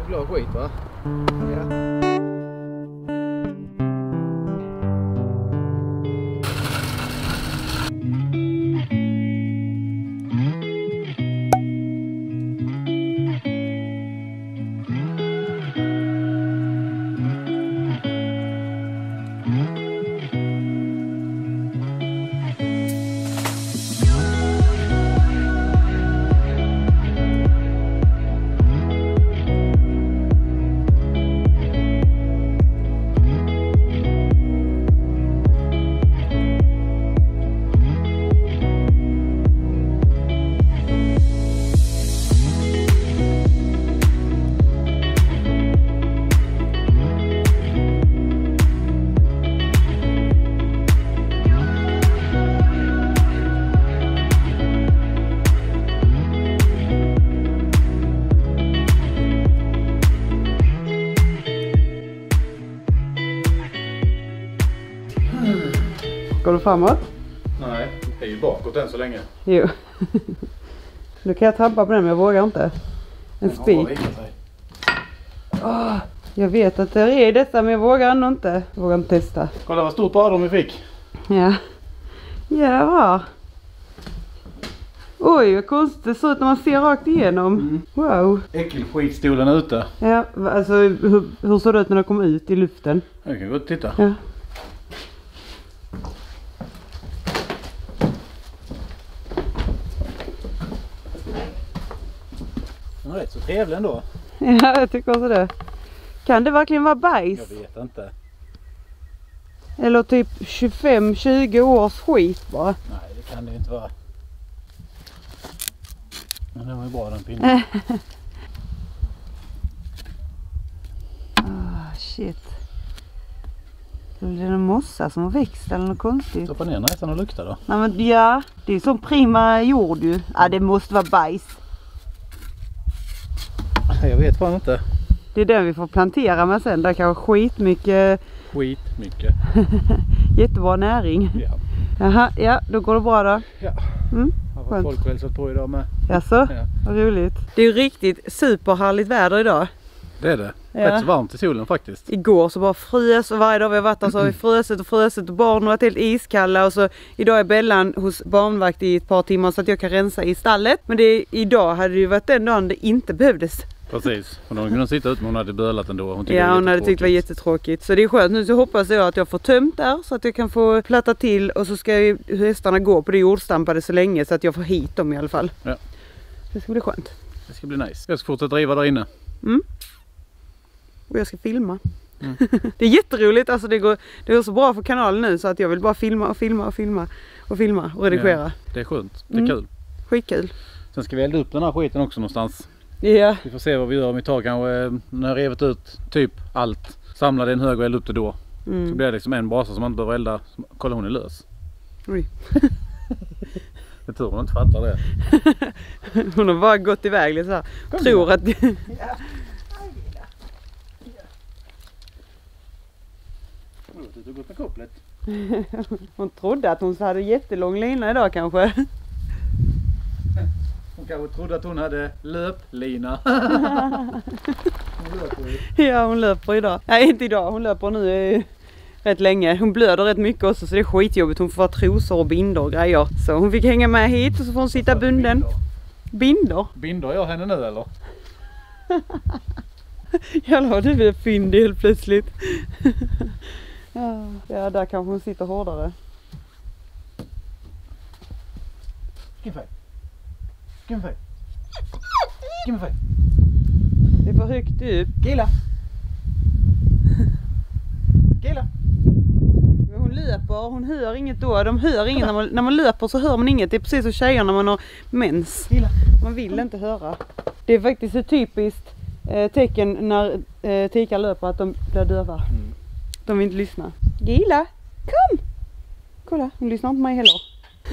glad skit va? Ja. Går du framåt? Nej, det är ju bakåt än så länge. Jo. Nu kan jag trampa på den men jag vågar inte. En spik. Jag vet att det är detta men jag vågar ändå inte. Jag vågar inte testa. Kolla vad stort badrum vi fick. Ja. Jävlar. Oj vad konstigt det ser ut när man ser rakt igenom. Wow. Äckelskitstolen ute. Ja, alltså hur såg det ut när det kom ut i luften? Jag kan gå och titta. Ja. Den är rätt så trevlig ändå. Ja, jag tycker också det. Kan det verkligen vara bajs? Jag vet inte. Eller typ 25-20 års skit bara. Nej, det kan det inte vara. Men det var ju bra den pinnen. Shit. Det är en mossa som har växt eller något konstigt. Stoppa ner näsan och lukta då. Nej men ja, det är som prima jord ju. Ja, det måste vara bajs. Jag vet fan inte. Det är den vi får plantera med sen. Där kanske skitmycket. Skitmycket. Jättebra näring. Ja. Jaha, ja, då går det bra då. Ja. Mm, Har skönt. folk hälsat på idag med. Jaså, Ja. vad roligt. Det är ju riktigt superhärligt väder idag. Det är det. Ja. Rätt så varmt i solen faktiskt. Igår så bara frös och varje dag vi har varit där så har vi fröset och barnen har varit helt iskalla och så idag är Bellan hos barnvakt i ett par timmar så att jag kan rensa i stallet. Men idag hade det ju varit den dagen det inte behövdes. Precis. Hon hade kunnat sitta ut men hon hade bölat ändå. Hon hade tyckt det var jättetråkigt. Så det är skönt. Nu så hoppas jag att jag får tömt där så att jag kan få platta till och så ska ju hästarna gå på det jordstampade så länge så att jag får hit dem i alla fall. Ja. Det ska bli skönt. Det ska bli nice. Jag ska fortsätta driva där inne. Mm. Och jag ska filma. Mm. Det är jätteroligt. Alltså det går så bra för kanalen nu så att jag vill bara filma och redigera. Ja, det är skönt. Det är kul. Skitkul. Sen ska vi elda upp den här skiten också någonstans. Ja. Vi får se vad vi gör om vi tar kanske när jag revet ut typ allt. Samlar det en hög och elda upp det då. Så blir det liksom en brasa som man inte behöver elda. Kolla hon är lös. Oj. Jag tror hon inte fattar det. Hon har bara gått iväg lite så här. Tror att... Du gått med kopplet. Hon trodde att hon hade jättelång lina idag kanske. Hon kanske trodde att hon hade löplina. Ja, hon löper idag. Nej, inte idag. Hon löper nu rätt länge. Hon blöder rätt mycket också så det är skitjobbigt. Hon får ha trosor och bindor och grejer. Så hon fick hänga med hit och så får hon sitta bunden. Bindor? Bindor jag henne nu eller? Jävlar, du är fyndig helt plötsligt. Ja, där kanske hon sitter hårdare. Give me five. Give me five. Det är för högt upp. Gilla. Gilla. Hon löper, hon hör inget då. De hör inget när man löper så hör man inget. Det är precis som tjejer när man har mens. Gilla. Man vill inte höra. Det är faktiskt ett typiskt tecken när tikar löper att de blir döva. De vill inte lyssna. Gilla, kom! Kolla, hon lyssnar inte på mig heller.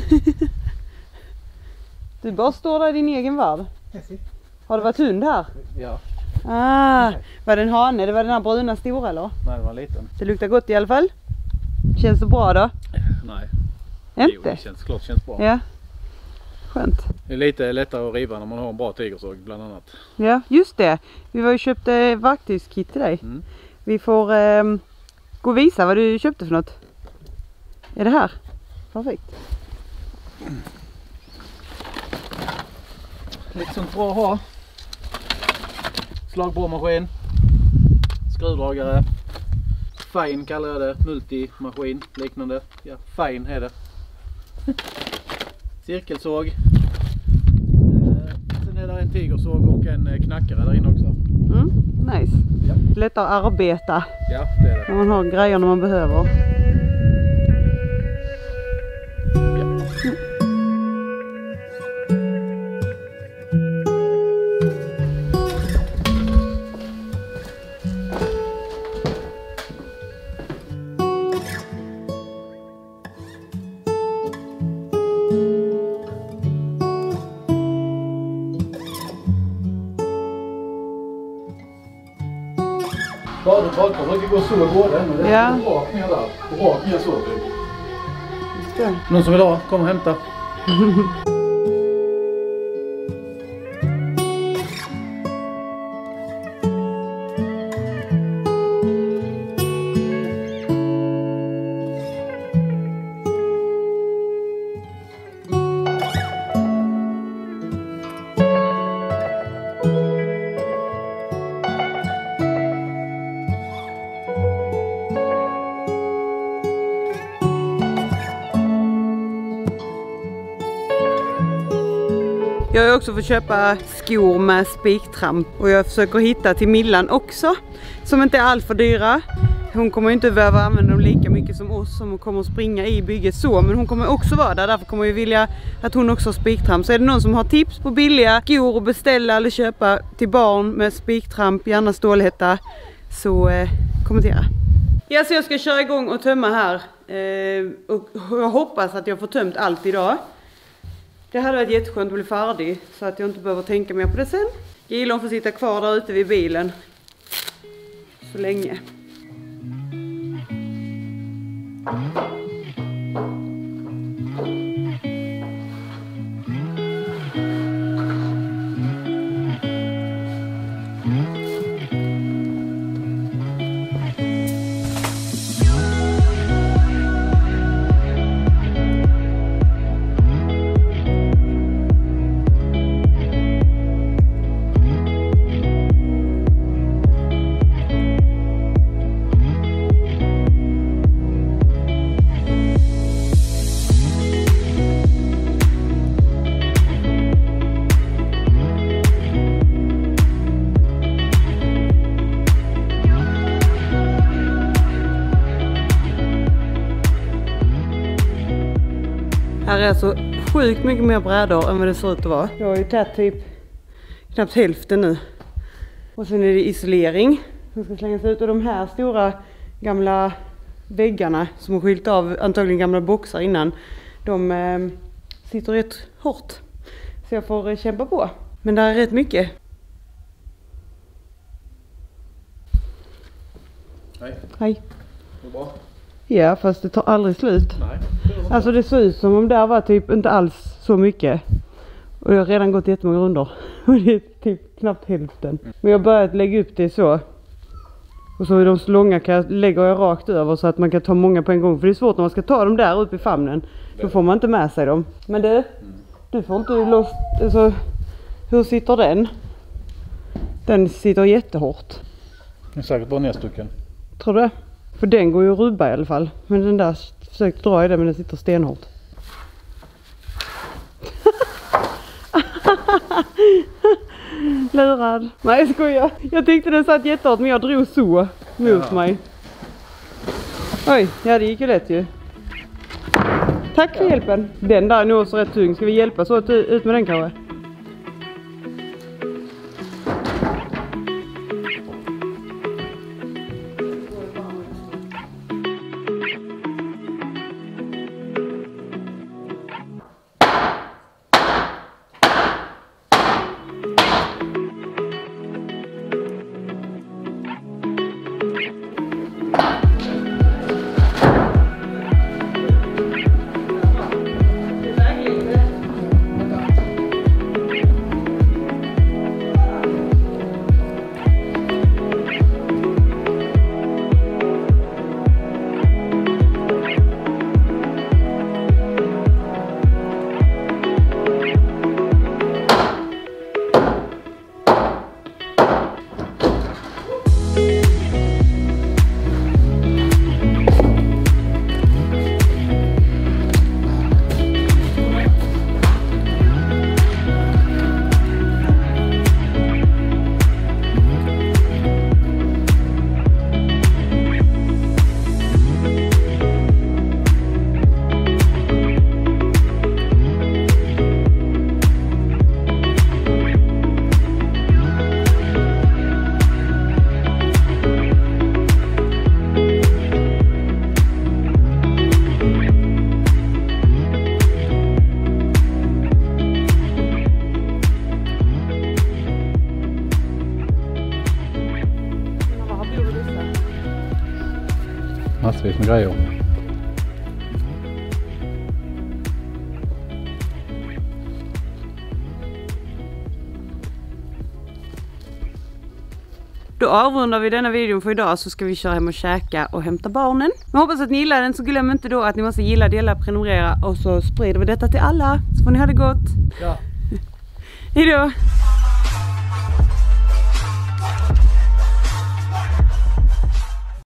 Du bara står där i din egen värld. Har det varit hund här? Ja. Var det en hane? Det var den här bruna stora eller? Nej, det var en liten. Det luktar gott i alla fall. Känns det bra då? Nej. Inte? Jo, det känns bra. Ja. Skönt. Det är lite lättare att riva när man har en bra tigersåg bland annat. Ja, just det. Vi var ju köpt verktygskit till dig. Vi får gå och visa vad du köpte för något. Är det här? Perfekt. Lite sånt bra att ha. Slagborrmaskin. Skruvdragare. Fine kallar jag det. Multimaskin liknande. Ja, fine är det. Cirkelsåg. Sen är det en tigersåg och en knackare där inne också. Nice. Ja. Lättare att arbeta. Ja, det är det. När man har grejerna man behöver. Badkar brukar gå så båda, men det är rakt ner där. Rakt ner så typ. Någon som vill ha, kom och hämta. Jag har också fått köpa skor med spiktramp och jag försöker hitta till Millan också som inte är allt för dyra. Hon kommer ju inte behöva använda dem lika mycket som oss som kommer att springa i bygget så, men hon kommer också vara där, därför kommer jag vilja att hon också har spiktramp. Så är det någon som har tips på billiga skor att beställa eller köpa till barn med spiktramp, gärna stålhätta, så kommentera. Ja, så jag ska köra igång och tömma här och jag hoppas att jag får tömt allt idag. Det hade varit jätteskönt att bli färdig så att jag inte behöver tänka mer på det sen. Gilon får sitta kvar där ute vid bilen så länge. Här är alltså sjukt mycket mer brädor än vad det ser ut att vara. Jag har ju tagit typ knappt hälften nu. Och sen är det isolering som ska slängas ut. Och de här stora gamla väggarna som har skilt av antagligen gamla boxar innan. De sitter rätt hårt. Så jag får kämpa på. Men det är rätt mycket. Hej. Hej. Det är bra. Ja, fast det tar aldrig slut. Nej. Alltså det ser ut som om det var typ inte alls så mycket. Och jag har redan gått jättemånga runder. Och det är typ knappt hälften. Men jag har börjat lägga upp det så. Och så är de så långa lägger jag rakt över så att man kan ta många på en gång. För det är svårt när man ska ta dem där uppe i famnen. Då får man inte med sig dem. Men du får inte loss. Alltså, hur sitter den? Den sitter jättehårt. Det är säkert bara nedstucken. Tror du det? För den går ju att rubba i alla fall. Men den där försökte dra i det, men den sitter stenhårt. Lurad. Nej, jag skojar. Jag tyckte den satt jättehårt, men jag drog så mot mig. Oj, ja det gick ju lätt ju. Tack för hjälpen. Den där är nog så rätt tung. Ska vi hjälpas åt ut med den kanske? massvis med grejer. Då avrundar vi denna videon för idag, så ska vi köra hem och käka och hämta barnen. Men hoppas att ni gillar den, så glöm inte då att ni måste gilla, dela, prenumerera och så sprider vi detta till alla. Så får ni ha det gott. Ja. Hejdå!